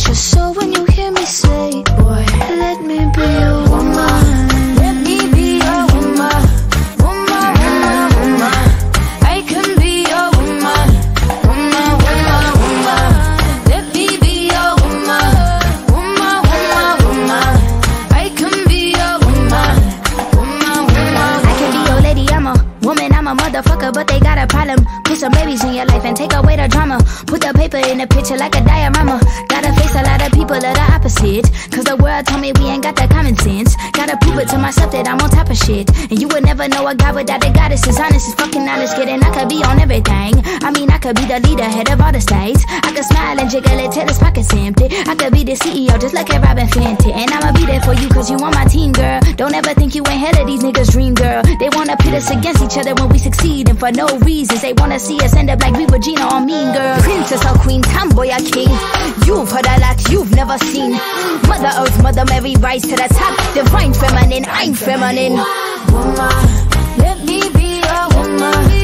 precious. So when you hear me say, boy, let me be your woman, let me be your woman, woman, woman, woman. I can be your woman, woman, woman, woman. Let me be your woman, woman, woman, woman. I can be your woman, woman, woman. I can be your lady, I'm a woman, I'm a motherfucker, but they got a problem. Put some babies in your life and take away the drama. Put the paper in the picture like a diorama. Gotta face a lot of people that are opposite, cause the world told me we ain't got that common sense. Gotta prove it to myself that I'm on top of shit. And you would never know a God without a goddess. Is honest, is fucking honest, kidding. I could be on everything. I mean, I could be the leader, head of all the states. I could smile and jiggle it till his pockets empty. I could be the CEO just like a Robin Fenty. And I'ma be there for you cause you on my team, girl. Don't ever think you ain't hell of these niggas' dream, girl. They wanna pit us against each other when we succeed, and for no reasons. They wanna see us end up like we Regina or Mean Girl. Princess or queen, tomboy or king. You've heard a lot you've never seen. Mother Earth, Mother Mary, rise to the top. Divine feminine, I'm feminine. Woman, let me be a woman.